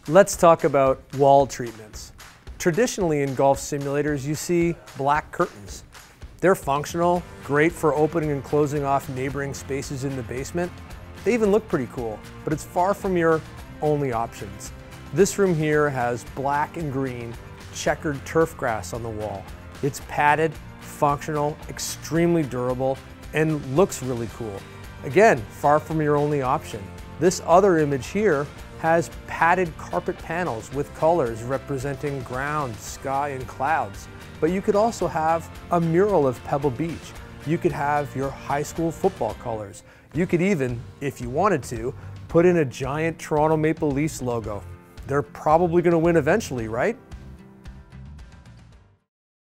Let's talk about wall treatments. Traditionally in golf simulators, you see black curtains. They're functional, great for opening and closing off neighboring spaces in the basement. They even look pretty cool, but it's far from your only options. This room here has black and green checkered turf grass on the wall. It's padded, functional, extremely durable, and looks really cool. Again, far from your only option. This other image here has padded carpet panels with colors representing ground, sky, and clouds. But you could also have a mural of Pebble Beach. You could have your high school football colors. You could even, if you wanted to, put in a giant Toronto Maple Leafs logo. They're probably going to win eventually, right?